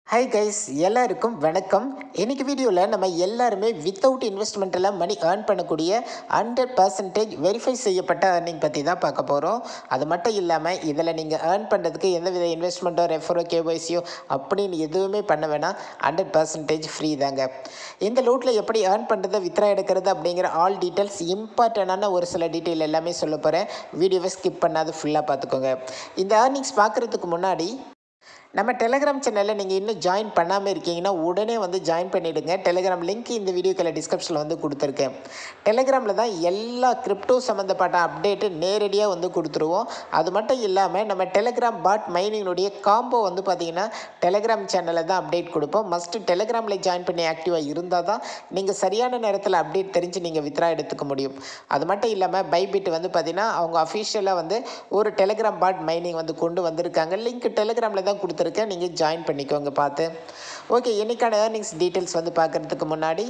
Hi guys, எல்லாருக்கும் வணக்கம். இன்னைக்கு வீடியோவில் நம்ம எல்லாருமே வித்தவுட் இன்வெஸ்ட்மெண்ட்டில் மணி ஏர்ன் பண்ணக்கூடிய 100% வெரிஃபை செய்யப்பட்ட ஏர்னிங் பற்றி தான் பார்க்க போகிறோம். அது மட்டும் இல்லாமல் இதில் நீங்கள் ஏர்ன் பண்ணுறதுக்கு எந்தவித இன்வெஸ்ட்மெண்ட்டோ ரெஃபரோ கேஒய்சியோ அப்படின்னு எதுவுமே பண்ண வேணாம். 100% ஃப்ரீ தாங்க. இந்த லூட்டில் எப்படி ஏர்ன் பண்ணுறது, வித்ரா எடுக்கிறது அப்படிங்கிற ஆல் டீட்டெயில்ஸ், இம்பார்ட்டண்டான ஒரு சில டீட்டெயில் எல்லாமே சொல்ல போகிறேன். வீடியோவை ஸ்கிப் பண்ணாது ஃபுல்லாக பார்த்துக்கோங்க. இந்த ஏர்னிங்ஸ் பார்க்குறதுக்கு முன்னாடி நம்ம டெலிகிராம் சேனலில் நீங்கள் இன்னும் ஜாயின் பண்ணாமல் இருக்கீங்கன்னா உடனே வந்து ஜாயின் பண்ணிவிடுங்க. டெலிகிராம் லிங்க் இந்த வீடியோக்குள்ள டிஸ்கிரிப்ஷனில் வந்து கொடுத்துருக்கேன். டெலிகிராமில் தான் எல்லா கிரிப்டோ சம்மந்தப்பட்ட அப்டேட்டு நேரடியாக வந்து கொடுத்துருவோம். அது மட்டும் இல்லாமல் நம்ம டெலிகிராம் பாட் மைனினுடைய காம்போ வந்து பார்த்திங்கன்னா டெலிகிராம் சேனலில் தான் அப்டேட் கொடுப்போம். மஸ்ட்டு டெலிகிராமில் ஜாயின் பண்ணி ஆக்டிவாக இருந்தால் தான் நீங்கள் சரியான நேரத்தில் அப்டேட் தெரிஞ்சு நீங்கள் வித்ரா எடுத்துக்க முடியும். அது மட்டும் இல்லாமல் பைபிட் வந்து பார்த்திங்கன்னா அவங்க அஃபிஷியலாக வந்து ஒரு டெலிகிராம் பாட் மைனிங் வந்து கொண்டு வந்திருக்காங்க. லிங்க் டெலிகிராமில் தான் கொடுத்துருக்கேன். நீங்கள் ஜாயின் பண்ணிக்கோங்க பார்த்து. ஓகே, இன்றைக்கான ஏர்னிங்ஸ் டீட்டெயில்ஸ் வந்து பார்க்குறதுக்கு முன்னாடி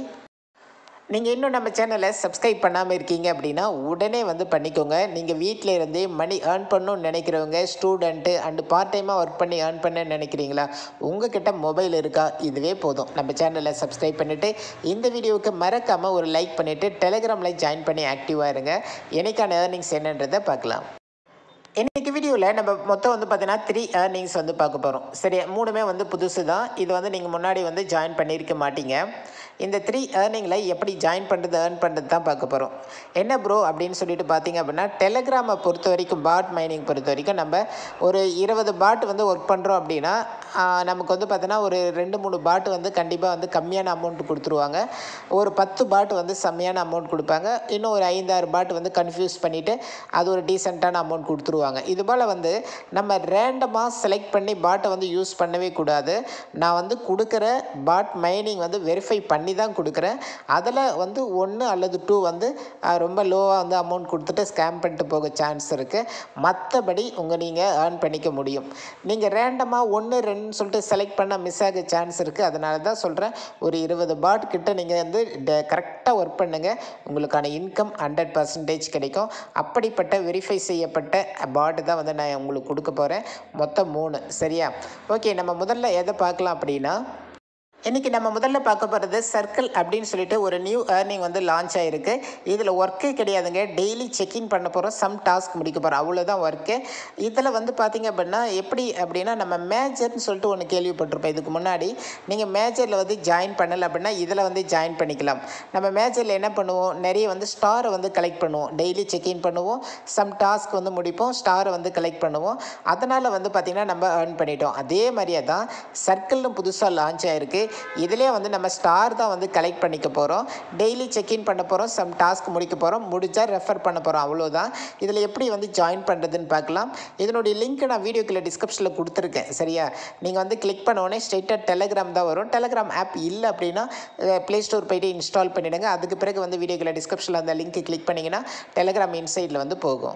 நீங்கள் இன்னும் நம்ம சேனலை சப்ஸ்கிரைப் பண்ணாமல் இருக்கீங்க அப்படின்னா உடனே வந்து பண்ணிக்கோங்க. நீங்கள் வீட்டில் இருந்தே மணி ஏர்ன் பண்ணணும்னு நினைக்கிறவங்க, ஸ்டூடெண்ட்டு அண்டு பார்ட் டைமாக ஒர்க் பண்ணி ஏர்ன் பண்ண நினைக்கிறீங்களா? உங்ககிட்ட மொபைல் இருக்கா? இதுவே போதும். நம்ம சேனலை சப்ஸ்கிரைப் பண்ணிவிட்டு இந்த வீடியோவுக்கு மறக்காமல் ஒரு லைக் பண்ணிவிட்டு டெலிகிராமில் ஜாயின் பண்ணி ஆக்டிவாக இருங்க. எனக்கான ஏர்னிங்ஸ் என்னன்றதை பார்க்கலாம். இன்றைக்கி வீடியோவில் நம்ம மொத்தம் வந்து பார்த்தீங்கன்னா 3 ஏர்னிங்ஸ் வந்து பார்க்க போகிறோம். சரி, 3மே வந்து புதுசு தான். இது வந்து நீங்கள் முன்னாடி வந்து ஜாயின் பண்ணியிருக்க மாட்டீங்க. இந்த 3 ஏர்னிங்கில் எப்படி ஜாயின் பண்ணுறது, ஏர்ன் பண்ணுறது தான் பார்க்க போகிறோம். என்ன ப்ரோ அப்படின்னு சொல்லிட்டு பார்த்தீங்க அப்படின்னா, டெலிகிராமை பொறுத்த வரைக்கும், பாட் மைனிங் பொறுத்த வரைக்கும் நம்ம ஒரு 20 பாட் வந்து ஒர்க் பண்ணுறோம் அப்படின்னா நமக்கு வந்து பார்த்தீங்கன்னா ஒரு 2-3 பாட் வந்து கண்டிப்பாக வந்து கம்மியான அமௌண்ட் கொடுத்துருவாங்க. ஒரு 10 பாட் வந்து செம்மையான அமௌண்ட் கொடுப்பாங்க. இன்னும் ஒரு 5-6 பாட் வந்து கன்ஃபியூஸ் பண்ணிவிட்டு அது ஒரு டீசெண்டான அமௌண்ட் கொடுத்துருவாங்க. இது போல் வந்து நம்ம ரேண்டமாக செலக்ட் பண்ணி பாட்டை வந்து யூஸ் பண்ணவே கூடாது. நான் வந்து கொடுக்குற பாட் மைனிங் வந்து வெரிஃபை பண்ணி தான் கொடுக்குறேன். அதில் வந்து 1 அல்லது 2 வந்து ரொம்ப லோவாக வந்து அமௌண்ட் கொடுத்துட்டு ஸ்கேம் பண்ணிட்டு போக சான்ஸ் இருக்குது. மற்றபடி நீங்கள் ஏர்ன் பண்ணிக்க முடியும். நீங்கள் ரேண்டமாக 1, 2 சொல்லிட்டு செலக்ட் பண்ண மிஸ் ஆக சான்ஸ் இருக்குது. அதனால தான் சொல்கிறேன், ஒரு 20 பாட் கிட்ட நீங்கள் வந்து கரெக்டாக ஒர்க் பண்ணுங்கள். உங்களுக்கான இன்கம் 100% கிடைக்கும். அப்படிப்பட்ட வெரிஃபை செய்யப்பட்ட பாட்டு தான் வந்து நான் உங்களுக்கு கொடுக்க போகிறேன். மொத்தம் 3. சரியா? ஓகே, நம்ம முதல்ல எதை பார்க்கலாம் அப்படின்னா, இன்றைக்கி நம்ம முதல்ல பார்க்க போகிறது சர்க்கிள் அப்படின்னு சொல்லிட்டு ஒரு நியூ ஏர்னிங் வந்து லான்ச் ஆகிருக்கு. இதில் ஒர்க்கே கிடையாதுங்க. டெய்லி செக்இன் பண்ண போகிறோம், சம் டாஸ்க் முடிக்க போகிறோம், அவ்வளோதான் ஒர்க்கு. இதில் வந்து பார்த்திங்க அப்படின்னா எப்படி அப்படின்னா, நம்ம மேஜர்னு சொல்லிட்டு ஒன்று கேள்விப்பட்டிருப்போம் இதுக்கு முன்னாடி. நீங்கள் மேஜரில் வந்து ஜாயின் பண்ணலை அப்படின்னா இதில் வந்து ஜாயின் பண்ணிக்கலாம். நம்ம மேஜரில் என்ன பண்ணுவோம், நிறைய வந்து ஸ்டாரை வந்து கலெக்ட் பண்ணுவோம். டெய்லி செக்இன் பண்ணுவோம், சம் டாஸ்க் வந்து முடிப்போம், ஸ்டாரை வந்து கலெக்ட் பண்ணுவோம். அதனால் வந்து பார்த்திங்கன்னா நம்ம ஏர்ன் பண்ணிட்டோம். அதே மாதிரியே தான் சர்க்கிள்னு புதுசாக லான்ச் ஆகிருக்கு. இதிலே வந்து நம்ம ஸ்டார் தான் வந்து கலெக்ட் பண்ணிக்க போகிறோம். டெய்லி செக்இன் பண்ண போகிறோம், சம் டாஸ்க் முடிக்க போகிறோம், முடிஞ்சால் ரெஃபர் பண்ண போகிறோம், அவ்வளோதான். இதில் எப்படி வந்து ஜாயின் பண்ணுறதுன்னு பார்க்கலாம். இதனுடைய லிங்க் நான் வீடியோக்குள்ள டிஸ்கிரிப்ஷனில் கொடுத்துருக்கேன். சரியா? நீங்கள் வந்து கிளிக் பண்ண உடனே ஸ்ட்ரெயிட்டாக டெலிகிராம் தான் வரும். டெலிகிராம் ஆப் இல்லை அப்படின்னா ப்ளே ஸ்டோர் போய்ட்டு இன்ஸ்டால் பண்ணிவிடுங்க. அதுக்கு பிறகு வந்து வீடியோக்குள்ள டிஸ்கிரிப்ஷனில் அந்த லிங்க் கிளிக் பண்ணிங்கன்னா டெலிகிராம் இன்சைடில் வந்து போகும்.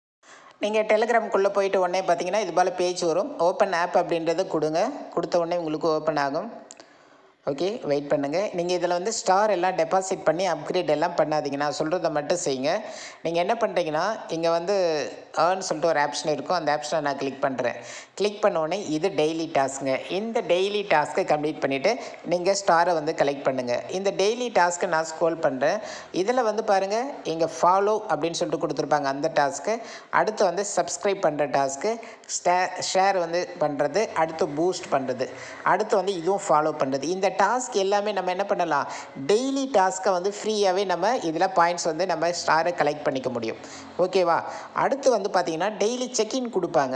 நீங்கள் டெலிகிராமுக்குள்ளே போயிட்டு உடனே பார்த்தீங்கன்னா இது போல் பேஜ் வரும். ஓப்பன் ஆப் அப்படின்றத கொடுத்த உடனே உங்களுக்கு ஓப்பன் ஆகும். ஓகே, வெயிட் பண்ணுங்கள். நீங்கள் இதில் வந்து ஸ்டார் எல்லாம் டெபாசிட் பண்ணி அப்கிரேட் எல்லாம் பண்ணாதீங்க. நான் சொல்கிறத மட்டும் செய்யுங்க. நீங்கள் என்ன பண்ணுறீங்கன்னா, இங்கே வந்து ஏர்ன் சொல்லிட்டு ஒரு ஆப்ஷன் இருக்கும். அந்த ஆப்ஷனை நான் கிளிக் பண்ணுறேன். கிளிக் பண்ண உடனே இது டெய்லி டாஸ்க்குங்க. இந்த டெய்லி டாஸ்க்கை கம்ப்ளீட் பண்ணிவிட்டு நீங்கள் ஸ்டாரை வந்து கலெக்ட் பண்ணுங்கள். இந்த டெய்லி டாஸ்க்கை நான் ஸ்க்ரோல் பண்ணுறேன். இதில் வந்து பாருங்கள், இங்கே ஃபாலோ அப்படின்னு சொல்லிட்டு கொடுத்துருப்பாங்க அந்த டாஸ்க்கு. அடுத்து வந்து சப்ஸ்கிரைப் பண்ணுற டாஸ்க்கு, ஷேர் வந்து பண்ணுறது, அடுத்து பூஸ்ட் பண்ணுறது, அடுத்து வந்து இதுவும் ஃபாலோ பண்ணுறது. இந்த டாஸ்க் எல்லாமே நம்ம என்ன பண்ணலாம், டெய்லி டாஸ்க்கை வந்து ஃப்ரீயாகவே நம்ம இதில் பாயிண்ட்ஸ் வந்து நம்ம ஸ்டாரை கலெக்ட் பண்ணிக்க முடியும். ஓகேவா? அடுத்து வந்து பார்த்திங்கன்னா டெய்லி செக்இன் கொடுப்பாங்க.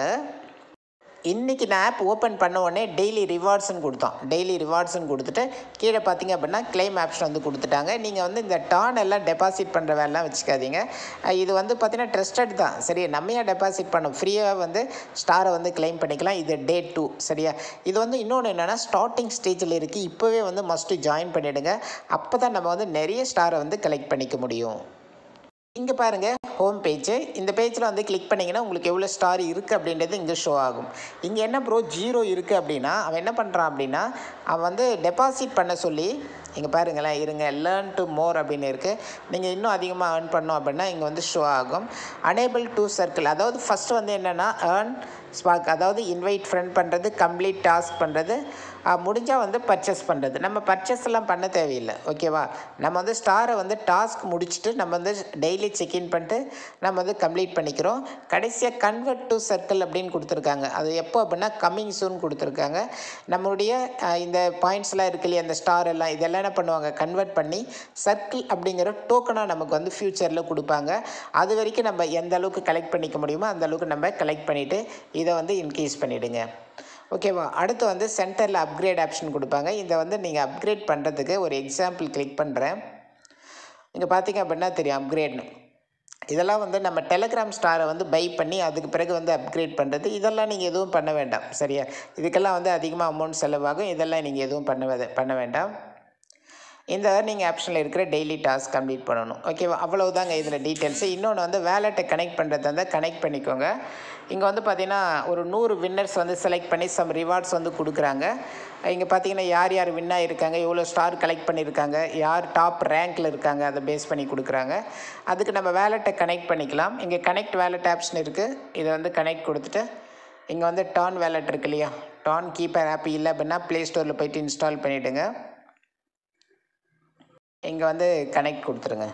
இன்றைக்கி நான் ஆப் ஓப்பன் பண்ண உடனே டெய்லி ரிவார்ட்ஸ்ன்னு கொடுத்தோம். டெய்லி ரிவார்ட்ஸ்ன்னு கொடுத்துட்டு கீழே பார்த்திங்க அப்படின்னா கிளைம் ஆப்ஷன் வந்து கொடுத்துட்டாங்க. நீங்கள் வந்து இந்த டான் எல்லாம் டெபாசிட் பண்ணுற வேலைலாம் வச்சுக்காதீங்க. இது வந்து பார்த்திங்கன்னா ட்ரஸ்டட் தான். சரியா? நம்மையாக டெபாசிட் பண்ணோம், ஃப்ரீயாக வந்து ஸ்டாரை வந்து கிளைம் பண்ணிக்கலாம். இது டே 2. சரியா? இது வந்து இன்னொன்று என்னென்னா, ஸ்டார்டிங் ஸ்டேஜில் இருக்குது. இப்போவே வந்து மஸ்ட்டு ஜாயின் பண்ணிவிடுங்க. அப்போ தான் நம்ம வந்து நிறைய ஸ்டாரை வந்து கலெக்ட் பண்ணிக்க முடியும். இங்கே பாருங்கள், ஹோம் பேஜ். இந்த பேஜில் வந்து கிளிக் பண்ணிங்கன்னா உங்களுக்கு எவ்வளோ ஸ்டார் இருக்குது அப்படின்றது இங்கே ஷோ ஆகும். இங்கே என்ன ப்ரோ 0 இருக்குது அப்படின்னா, அவன் என்ன பண்ணுறான் அப்படின்னா, அவன் வந்து டெபாசிட் பண்ண சொல்லி இங்கே பாருங்களேன், இருங்க, லேர்ன் டு மோர் அப்படின்னு இருக்குது. நீங்கள் இன்னும் அதிகமாக ஏர்ன் பண்ணோம் அப்படின்னா இங்கே வந்து ஷோ ஆகும். அனேபிள் டு சர்க்கிள், அதாவது ஃபஸ்ட்டு வந்து என்னென்னா ஏர்ன் ஸ்பார்க், அதாவது இன்வைட் ஃப்ரெண்ட் பண்ணுறது, கம்ப்ளீட் டாஸ்க் பண்ணுறது, முடிஞ்சால் வந்து பர்ச்சேஸ் பண்ணுறது. நம்ம பர்ச்சேஸ் எல்லாம் பண்ண தேவையில்லை, ஓகேவா. நம்ம வந்து ஸ்டாரை வந்து டாஸ்க் முடிச்சுட்டு நம்ம வந்து டெய்லி செக்இன் பண்ணிட்டு நம்ம வந்து கம்ப்ளீட் பண்ணிக்கிறோம். கடைசியாக கன்வெர்ட் டு சர்க்கிள் அப்படின்னு கொடுத்துருக்காங்க. அது எப்போ அப்படின்னா கம்மிங் சூன் கொடுத்துருக்காங்க. நம்மளுடைய இந்த பாயிண்ட்ஸ்லாம் இருக்கு இல்லையா, அந்த ஸ்டார் எல்லாம், இதெல்லாம் என்ன பண்ணுவாங்க, கன்வெர்ட் பண்ணி சர்க்கிள் அப்படிங்கிற டோக்கனாக நமக்கு வந்து ஃப்யூச்சரில் கொடுப்பாங்க. அது வரைக்கும் நம்ம எந்த அளவுக்கு கலெக்ட் பண்ணிக்க முடியுமோ அந்த அளவுக்கு நம்ம கலெக்ட் பண்ணிவிட்டு இதை வந்து இன்க்ரீஸ் பண்ணிவிடுங்க, ஓகேவா. அடுத்து வந்து சென்டரில் அப்கிரேட் ஆப்ஷன் கொடுப்பாங்க. இதை வந்து நீங்கள் அப்கிரேட் பண்ணுறதுக்கு ஒரு எக்ஸாம்பிள் கிளிக் பண்ணுறேன். இங்கே பார்த்தீங்க அப்படின்னா தெரியும் அப்கிரேட்னு. இதெல்லாம் வந்து நம்ம டெலகிராம் ஸ்டாரை வந்து பை பண்ணி அதுக்கு பிறகு வந்து அப்கிரேட் பண்ணுறது. இதெல்லாம் நீங்கள் எதுவும் பண்ண வேண்டாம், சரியா. இதுக்கெல்லாம் வந்து அதிகமாக அமௌண்ட் செலவாகும். இதெல்லாம் நீங்கள் எதுவும் பண்ண வேண்டாம். இந்த ஏர்னிங் ஆப்ஷனில் இருக்கிற டெய்லி டாஸ்க் கம்ப்ளீட் பண்ணணும், ஓகேவா. அவ்வளவுதாங்க இதில் டீட்டெயில்ஸு. இன்னொன்று வந்து வேலெட்டை கனெக்ட் பண்ணுறதா இருந்தால் கனெக்ட் பண்ணிக்கோங்க. இங்கே வந்து பார்த்திங்கன்னா ஒரு 100 வின்னர்ஸ் வந்து செலக்ட் பண்ணி சம் ரிவார்ட்ஸ் வந்து கொடுக்குறாங்க. இங்கே பார்த்தீங்கன்னா யார் யார் வின்னாக இருக்காங்க, எவ்வளோ ஸ்டார் கலெக்ட் பண்ணியிருக்காங்க, யார் டாப் ரேங்க்கில் இருக்காங்க, அதை பேஸ் பண்ணி கொடுக்குறாங்க. அதுக்கு நம்ம வேலெட்டை கனெக்ட் பண்ணிக்கலாம். இங்கே கனெக்ட் வேலெட் ஆப்ஷன் இருக்குது. இதை வந்து கனெக்ட் கொடுத்துட்டு இங்கே வந்து டான் வேலெட் இருக்கு இல்லையா, டான் கீப்பர் ஆப் இல்லை அப்படின்னா ப்ளே ஸ்டோரில் போய்ட்டு இன்ஸ்டால் பண்ணிவிடுங்க. இங்கே வந்து கனெக்ட் கொடுத்துருங்க.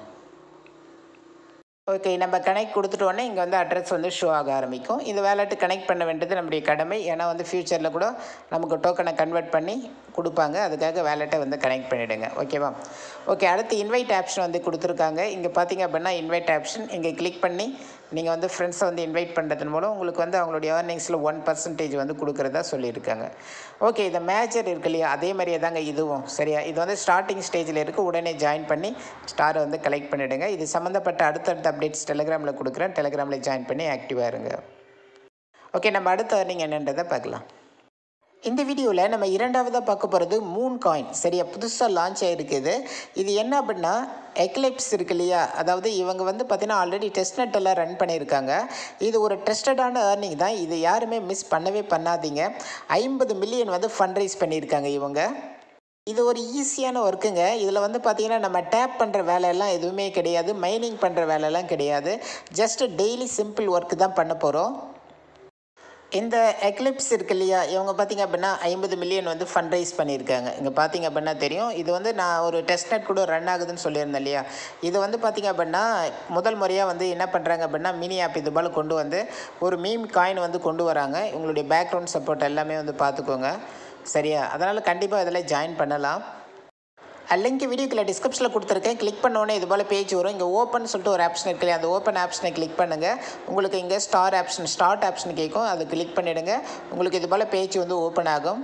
ஓகே, நம்ம கனெக்ட் கொடுத்துட்டோன்னே இங்கே வந்து அட்ரஸ் வந்து ஷோ ஆக ஆரம்பிக்கும். இந்த வேலெட்டு கனெக்ட் பண்ண வேண்டியது நம்முடைய கடமை. ஏன்னா வந்து ஃப்யூச்சரில் கூட நமக்கு டோக்கனை கன்வெர்ட் பண்ணி கொடுப்பாங்க. அதுக்காக வேலெட்டை வந்து கனெக்ட் பண்ணிவிடுங்க, ஓகேவா. ஓகே, அடுத்து இன்வைட் ஆப்ஷன் வந்து கொடுத்துருக்காங்க. இங்கே பார்த்தீங்க அப்படின்னா இன்வைட் ஆப்ஷன் இங்கே கிளிக் பண்ணி நீங்கள் வந்து ஃப்ரெண்ட்ஸை வந்து இன்வைட் பண்ணுறதன் மூலம் உங்களுக்கு வந்து அவங்களுடைய ஏர்னிங்ஸில் 1% வந்து கொடுக்குறதா சொல்லியிருக்காங்க. ஓகே, இந்த மேஜர் இருக்கு இல்லையா, அதே மாதிரியே தாங்க இதுவும், சரியா. இது வந்து ஸ்டார்டிங் ஸ்டேஜில் இருக்குது. உடனே ஜாயின் பண்ணி ஸ்டாரை வந்து கலெக்ட் பண்ணிவிடுங்க. இது சம்மந்தப்பட்ட அடுத்தடுத்த அப்டேட்ஸ் டெலிகிராமில் கொடுக்குறேன். டெலிகிராமில் ஜாயின் பண்ணி ஆக்டிவாக இருங்க. ஓகே, நம்ம அடுத்த ஏர்னிங் என்னன்றதை பார்க்கலாம். இந்த வீடியோவில் நம்ம இரண்டாவதாக பார்க்க போகிறது மூன் காயின், சரியா. புதுசாக லான்ச் ஆகிருக்குது. இது என்ன அப்படின்னா எக்லிப்ஸ் இருக்கு இல்லையா, அதாவது இவங்க வந்து பார்த்தீங்கன்னா ஆல்ரெடி டெஸ்ட் நெட் எல்லாம் ரன் பண்ணியிருக்காங்க. இது ஒரு ட்ரஸ்டடான ஏர்னிங் தான். இது யாருமே மிஸ் பண்ணவே பண்ணாதீங்க. 50 மில்லியன் வந்து ஃபண்ட் ரைஸ் பண்ணியிருக்காங்க இவங்க. இது ஒரு ஈஸியான ஒர்க்குங்க. இதில் வந்து பார்த்திங்கன்னா நம்ம டேப் பண்ணுற வேலையெல்லாம் எதுவுமே கிடையாது, மைனிங் பண்ணுற வேலையெல்லாம் கிடையாது. ஜஸ்ட்டு டெய்லி சிம்பிள் ஒர்க்கு தான் பண்ண போகிறோம். இந்த எக்லிப்ஸ் இருக்கு இல்லையா, இவங்க பார்த்திங்க அப்படின்னா 50 மில்லியன் வந்து ஃபண்ட் ரைஸ் பண்ணியிருக்காங்க. இங்கே பார்த்திங்க அப்படின்னா தெரியும். இது வந்து நான் ஒரு டெஸ்ட் நெட் கூட ரன் ஆகுதுன்னு சொல்லியிருந்தேன் இல்லையா. இது வந்து பார்த்திங்க அப்படின்னா முதல் முறையாக வந்து என்ன பண்ணுறாங்க அப்படின்னா மினி ஆப் இது போல் கொண்டு வந்து ஒரு மீம் காயின் வந்து கொண்டு வராங்க. உங்களுடைய பேக்ரவுண்ட் சப்போர்ட் எல்லாமே வந்து பார்த்துக்கோங்க, சரியா. அதனால் கண்டிப்பாக இதில் ஜாயின் பண்ணலாம். லிங்க் வீடியோக்குள்ள டிஸ்கிரிப்ஷனில் கொடுத்துருக்கேன். கிளிக் பண்ணோன்னே இது போல் பேஜ் வரும். இங்கே ஓப்பன் சொல்லிட்டு ஒரு ஆப்ஷன் இருக்கு இல்லையா, அந்த ஓப்பன் ஆப்ஷனை கிளிக் பண்ணுங்கள். உங்களுக்கு இங்கே ஸ்டார்ட் ஆப்ஷன் கேட்கும், அதை கிளிக் பண்ணிவிடுங்க. உங்களுக்கு இது போல் பேஜ் வந்து ஓப்பன் ஆகும்.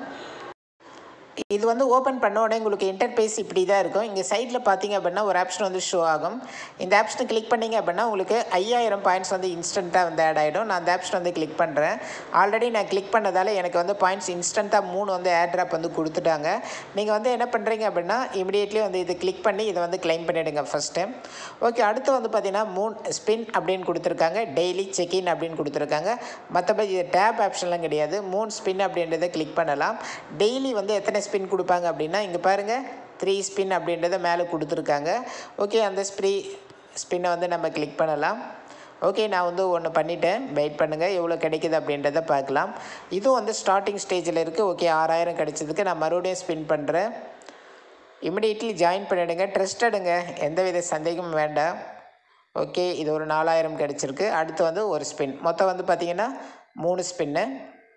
இது வந்து ஓப்பன் பண்ண உடனே உங்களுக்கு இன்டர்பேஸ் இப்படி தான் இருக்கும். இங்கே சைடில் பார்த்தீங்க அப்படின்னா ஒரு ஆப்ஷன் வந்து ஷோ ஆகும். இந்த ஆப்ஷனை கிளிக் பண்ணிங்க அப்படின்னா உங்களுக்கு 5000 பாயிண்ட்ஸ் வந்து இன்ஸ்டண்ட்டாக வந்து ஆட் ஆகிடும். நான் அந்த ஆப்ஷன் வந்து கிளிக் பண்ணுறேன். ஆல்ரெடி நான் கிளிக் பண்ணதால் எனக்கு வந்து பாயிண்ட்ஸ் இன்ஸ்டண்ட்டாக 3 வந்து ஏர் ட்ராப் வந்து கொடுத்துட்டாங்க. நீங்கள் வந்து என்ன பண்ணுறீங்க அப்படின்னா இமிடியேட்லி வந்து இது கிளிக் பண்ணி இதை வந்து கிளைம் பண்ணிவிடுங்க ஃபஸ்ட்டு. ஓகே, அடுத்து வந்து பார்த்தீங்கன்னா மூன் ஸ்பின் அப்படின்னு கொடுத்துருக்காங்க, டெய்லி செக்இன் அப்படின்னு கொடுத்துருக்காங்க. மற்றபடி இது டேப் ஆப்ஷன்லாம் கிடையாது. மூன் ஸ்பின் அப்படின்றத கிளிக் பண்ணலாம். டெய்லி வந்து எத்தனை ஸ்பின் கொடுப்பாங்க அப்படின்னா இங்கே பாருங்கள் 3 ஸ்பின் அப்படின்றத மேலே கொடுத்துருக்காங்க. ஓகே, அந்த ஸ்பின்னை வந்து நம்ம கிளிக் பண்ணலாம். ஓகே, நான் வந்து ஒன்று பண்ணிவிட்டேன். வெயிட் பண்ணுங்கள், எவ்வளோ கிடைக்குது அப்படின்றத பார்க்கலாம். இதுவும் வந்து ஸ்டார்டிங் ஸ்டேஜில் இருக்குது. ஓகே, 6000 கிடைச்சதுக்கு நான் மறுபடியும் ஸ்பின் பண்ணுறேன். இமிடியேட்லி ஜாயின் பண்ணிவிடுங்க. ட்ரஸ்டடுங்க, எந்தவித சந்தேகமும் வேண்டாம். ஓகே, இது ஒரு 4000 கிடச்சிருக்கு. அடுத்து வந்து ஒரு ஸ்பின், மொத்தம் வந்து பார்த்திங்கன்னா 3 ஸ்பின்னு.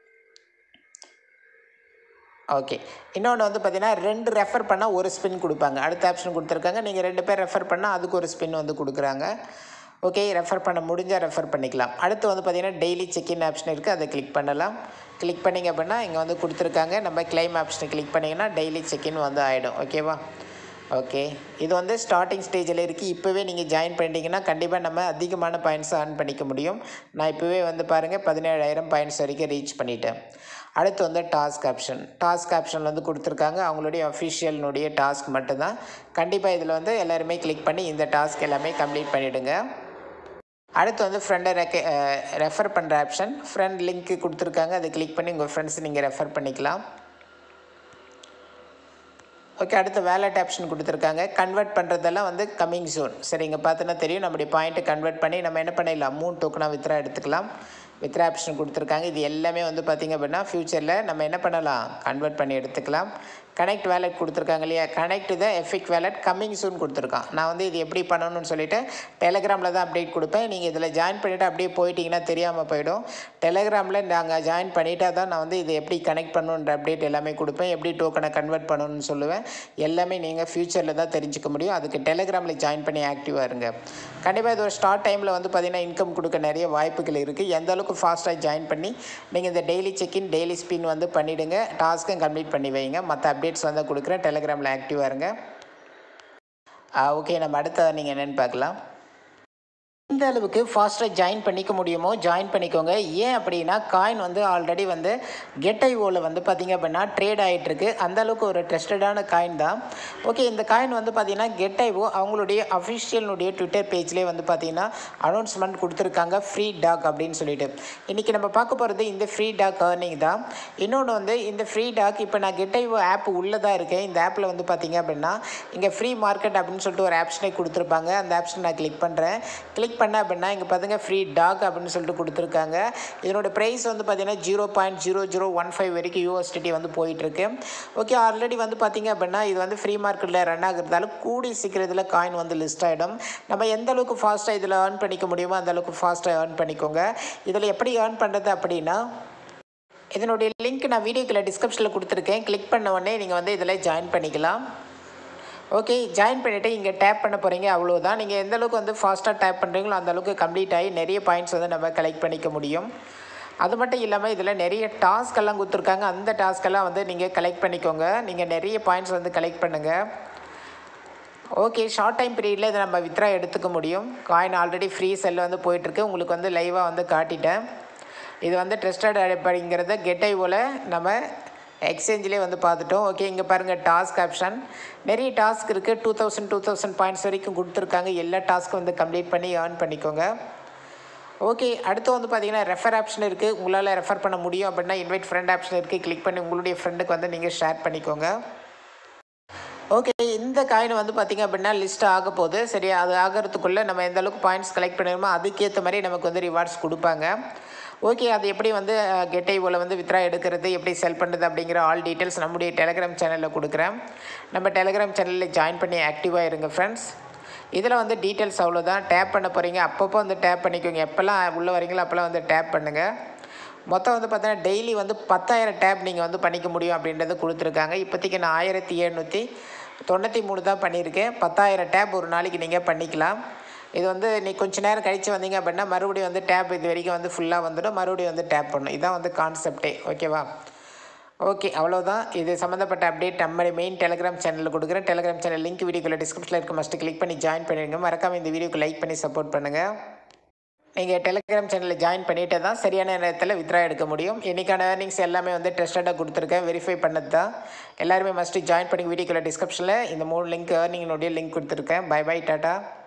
ஓகே, இன்னொன்று வந்து பார்த்தீங்கன்னா 2 ரெஃபர் பண்ணால் ஒரு ஸ்பின் கொடுப்பாங்க. அடுத்த ஆப்ஷன் கொடுத்துருக்காங்க. நீங்கள் 2 பேர் ரெஃபர் பண்ணால் அதுக்கு ஒரு ஸ்பின் வந்து கொடுக்குறாங்க. ஓகே, ரெஃபர் பண்ண முடிஞ்சால் ரெஃபர் பண்ணிக்கலாம். அடுத்து வந்து பார்த்திங்கன்னா டெய்லி செக்இன் ஆப்ஷன் இருக்குது, அதை கிளிக் பண்ணலாம். கிளிக் பண்ணிங்க அப்படின்னா இங்கே வந்து கொடுத்துருக்காங்க. நம்ம கிளைம் ஆப்ஷனை கிளிக் பண்ணிங்கன்னா டெய்லி செக்இன் வந்து ஆகிடும், ஓகேவா. ஓகே, இது வந்து ஸ்டார்டிங் ஸ்டேஜில் இருக்குது. இப்போவே நீங்கள் ஜாயின் பண்ணிட்டீங்கன்னா கண்டிப்பாக நம்ம அதிகமான பாயிண்ட்ஸ் ஏர்ன் பண்ணிக்க முடியும். நான் இப்போவே வந்து பாருங்கள் 17000 பாயிண்ட்ஸ் வரைக்கும் ரீச் பண்ணிட்டேன். அடுத்து வந்து டாஸ்க் ஆப்ஷன் வந்து கொடுத்துருக்காங்க. அவங்களுடைய அஃபிஷியல்னுடைய டாஸ்க் மட்டும்தான். கண்டிப்பாக இதில் வந்து எல்லாருமே கிளிக் பண்ணி இந்த டாஸ்க் எல்லாமே கம்ப்ளீட் பண்ணிவிடுங்க. அடுத்து வந்து ஃப்ரெண்டை ரெஃபர் பண்ணுற ஆப்ஷன், ஃப்ரெண்ட் லிங்க்கு கொடுத்துருக்காங்க. அதை கிளிக் பண்ணி உங்கள் ஃப்ரெண்ட்ஸ் நீங்கள் ரெஃபர் பண்ணிக்கலாம். ஓகே, அடுத்து வேலட் ஆப்ஷன் கொடுத்துருக்காங்க. கன்வெர்ட் பண்ணுறதெல்லாம் வந்து கம்மிங் சூன். சரி, இங்கே பார்த்தோன்னா தெரியும். நம்முடைய பாயிண்ட்டை கன்வெர்ட் பண்ணி நம்ம என்ன பண்ணிடலாம், 3 டோக்கனாக வித்ரா எடுத்துக்கலாம். வித்ரா ஆப்ஷன் கொடுத்துருக்காங்க. இது எல்லாமே வந்து பார்த்திங்க அப்படின்னா ஃப்யூச்சரில் நம்ம என்ன பண்ணலாம், கன்வெர்ட் பண்ணி எடுத்துக்கலாம். கனெக்ட் வேலட் கொடுத்துருக்காங்க இல்லையா, connect the epic wallet coming soon கொடுத்துருக்கான். நான் வந்து இது எப்படி பண்ணணும்னு சொல்லிவிட்டு டெலகிராமில் தான் அப்டேட் கொடுப்பேன். நீங்கள் இதில் ஜாயின் பண்ணிவிட்டு அப்படியே போயிட்டீங்கன்னா தெரியாமல் போயிடும். டெலகிராமில் நாங்கள் ஜாயின் பண்ணிட்டா தான் நான் வந்து இது எப்படி கனெக்ட் பண்ணணுன்ற அப்டேட் எல்லாமே கொடுப்பேன். எப்படி டோக்கனை கன்வெர்ட் பண்ணணும்னு சொல்லுவேன். எல்லாமே நீங்கள் ஃப்யூச்சரில் தான் தெரிஞ்சுக்க முடியும். அதுக்கு டெலகிராமில் ஜாயின் பண்ணி ஆக்டிவாக இருங்க. கண்டிப்பாக இது ஒரு ஸ்டார்ட் டைமில் வந்து பார்த்திங்கன்னா இன்கம் கொடுக்க நிறைய வாய்ப்புகள் இருக்குது. எந்த அளவுக்கு ஃபாஸ்ட்டாக ஜாயின் பண்ணி நீங்கள் இந்த டெய்லி செக்இன் டெய்லி ஸ்பின் வந்து பண்ணிவிடுங்க. டாஸ்க்கும் கம்ப்ளீட் பண்ணி வைங்க. மற்ற அப்டேட்ஸ் வந்து கொடுக்குறேன். டெலகிராமில் ஆக்டிவாக இருங்க. ஓகே, நம்ம அடுத்த நீங்கள் என்னென்னு பார்க்கலாம். இந்த அளவுக்கு ஃபாஸ்ட்டாக ஜாயின் பண்ணிக்க முடியுமோ ஜாயின் பண்ணிக்கோங்க. ஏன் அப்படின்னா காயின் வந்து ஆல்ரெடி வந்து கெட்ஐஓவில் வந்து பார்த்திங்க அப்படின்னா ட்ரேட் ஆகிட்டுருக்கு. அந்தளவுக்கு ஒரு ட்ரஸ்டடான காயின் தான். ஓகே, இந்த காயின் வந்து பார்த்திங்கன்னா கெட்ஐஓ அவங்களுடைய அஃபிஷியலுடைய ட்விட்டர் பேஜ்லேயே வந்து பார்த்திங்கன்னா அனௌன்ஸ்மெண்ட் கொடுத்துருக்காங்க, ஃப்ரீ டாக் அப்படின்னு சொல்லிட்டு. இன்றைக்கி நம்ம பார்க்க போகிறது இந்த ஃப்ரீ டாக் ஏர்னிங் தான். இன்னொன்று வந்து இந்த ஃப்ரீ டாக் இப்போ நான் கெட்ஐஓ ஆப் உள்ளே தான் இருக்கேன். இந்த ஆப்பில் வந்து பார்த்திங்க அப்படின்னா இங்கே ஃப்ரீ மார்க்கெட் அப்படின்னு சொல்லிட்டு ஒரு ஆப்ஷனை கொடுத்துருப்பாங்க. அந்த ஆப்ஷனை நான் கிளிக் பண்ணுறேன். கிளிக் பண்ண அப்படின்னா இங்கே பார்த்துங்க ஃப்ரீ டாக் அப்படின்னு சொல்லிட்டு கொடுத்துருக்காங்க. இதனோட ப்ரைஸ் வந்து பார்த்தீங்கன்னா 0.0015 வரைக்கும் யூஎஸ்டிடி வந்து போயிட்டுருக்கு. ஓகே, ஆல்ரெடி வந்து பார்த்திங்க அப்படின்னா இது வந்து ஃப்ரீ மார்க்கெட்டில் ரன் ஆகிறதால கூடி சீக்கிரத்தில் காயின் வந்து லிஸ்ட் ஆகிடும். நம்ம எந்த அளவுக்கு ஃபாஸ்ட்டாக இதில் ஏர்ன் பண்ணிக்க முடியுமோ அந்த அளவுக்கு ஃபாஸ்ட்டாக ஏர்ன் பண்ணிக்கோங்க. இதில் எப்படி ஏர்ன் பண்ணுறது அப்படின்னா இதனுடைய லிங்க் நான் வீடியோக்குள்ள டிஸ்கிரிப்ஷனில் கொடுத்துருக்கேன். கிளிக் பண்ண உடனே நீங்கள் வந்து இதில் ஜாயின் பண்ணிக்கலாம். ஓகே, ஜாயின் பண்ணிவிட்டு இங்கே டேப் பண்ண போகிறீங்க, அவ்வளோதான். நீங்கள் எந்த அளவுக்கு வந்து ஃபாஸ்ட்டாக டேப் பண்ணுறீங்களோ அந்த அளவுக்கு கம்ப்ளீட் ஆகி நிறைய பாயிண்ட்ஸ் வந்து நம்ம கலெக்ட் பண்ணிக்க முடியும். அது மட்டும் இல்லாமல் இதில் நிறைய டாஸ்க்கெல்லாம் கொடுத்துருக்காங்க. அந்த டாஸ்க்கெல்லாம் வந்து நீங்கள் கலெக்ட் பண்ணிக்கோங்க. நீங்கள் நிறைய பாயிண்ட்ஸ் வந்து கலெக்ட் பண்ணுங்கள். ஓகே, ஷார்ட் டைம் பீரியடில் இதை நம்ம வித்ரா எடுத்துக்க முடியும். காயின் ஆல்ரெடி ஃப்ரீ செல் வந்து போயிட்டுருக்கு. உங்களுக்கு வந்து லைவாக வந்து காட்டிட்டேன். இது வந்து ட்ரஸ்டட் அப்படிங்கிறத கெட்ஐஓவில் நம்ம எக்ஸ்சேஞ்சிலே வந்து பார்த்துட்டோம். ஓகே, இங்கே பாருங்கள் டாஸ்க் ஆப்ஷன். நிறைய டாஸ்க் இருக்குது. 2000 பாயிண்ட்ஸ் வரைக்கும் கொடுத்துருக்காங்க. எல்லா டாஸ்க்கும் வந்து கம்ப்ளீட் பண்ணி ஏர்ன் பண்ணிக்கோங்க. ஓகே, அடுத்து வந்து பார்த்திங்கன்னா ரெஃபர் ஆப்ஷன் இருக்குது. உங்களால் ரெஃபர் பண்ண முடியும் அப்படின்னா இன்வைட் ஃப்ரெண்ட் ஆப்ஷன் இருக்குது. கிளிக் பண்ணி உங்களுடைய ஃப்ரெண்டுக்கு வந்து நீங்கள் ஷேர் பண்ணிக்கோங்க. ஓகே, இந்த காயின் வந்து பார்த்திங்க அப்படின்னா லிஸ்ட் ஆக போகுது. சரி, அது ஆகிறதுக்குள்ளே நம்ம எந்த அளவுக்கு பாயிண்ட்ஸ் கலெக்ட் பண்ணிடுமோ அதுக்கேற்ற மாதிரி நமக்கு வந்து ரிவார்ட்ஸ் கொடுப்பாங்க. ஓகே, அது எப்படி வந்து கெட்ஐஓவில் வந்து வித்ரா எடுக்கிறது, எப்படி செல் பண்ணுறது அப்படிங்கிற ஆல் டீட்டெயில்ஸ் நம்முடைய டெலகிராம் சேனலில் கொடுக்குறேன். நம்ம டெலகிராம் சேனலில் ஜாயின் பண்ணி ஆக்டிவாக இருங்க ஃப்ரெண்ட்ஸ். இதில் வந்து டீட்டெயில்ஸ் அவ்வளோதான். டேப் பண்ண போகிறீங்க, அப்பப்போ வந்து டேப் பண்ணிக்கோங்க. எப்போல்லாம் உள்ளே வரீங்களோ அப்போல்லாம் வந்து டேப் பண்ணுங்கள். மொத்தம் வந்து பார்த்தீங்கன்னா டெய்லி வந்து 10,000 டேப் நீங்கள் வந்து பண்ணிக்க முடியும் அப்படின்றது கொடுத்துருக்காங்க. இப்போதைக்கு நான் 1793 தான் பண்ணியிருக்கேன். 10,000 டேப் ஒரு நாளைக்கு நீங்கள் பண்ணிக்கலாம். இது வந்து நீ கொஞ்சம் நேரம் கழித்து வந்தீங்க அப்படின்னா மறுபடியும் வந்து டேப் இது வரைக்கும் வந்து ஃபுல்லாக வந்துடும். மறுபடியும் வந்து டேப் பண்ணணும். இதுதான் வந்து கான்செப்டே. ஓகேவா? ஓகே, அவ்வளோதான். இது சம்மந்தப்பட்ட அப்டேட் நம்மளுடைய மெயின் டெலகிராம் சேனலில் கொடுக்குறேன். டெலகிராம் சேனல் லிங்க் வீடியோக்குள்ள டிஸ்கிரிப்ஷனில் இருக்க மஸ்ட்டு கிளிக் பண்ணி ஜாயின் பண்ணிடுங்க. மறக்காமல் இந்த வீடியோக்கு லைக் பண்ணி சப்போர்ட் பண்ணுங்கள். நீங்கள் டெலகிராம் சேனலில் ஜாயின் பண்ணிவிட்டு தான் சரியான நேரத்தில் வித்ரா எடுக்க முடியும். இன்றைக்கான ஏர்னிங்ஸ் எல்லாமே வந்து ட்ரஸ்டடாக கொடுத்துருக்கேன். வெரிஃபை பண்ணது தான். எல்லாருமே மஸ்ட்டு ஜாயின் பண்ணி வீடியோக்குள்ள டிஸ்கிரிப்ஷனில் இந்த 3 லிங்க் ஏர்னிங்கினுடைய லிங்க் கொடுத்துருக்கேன். Bye bye, tata.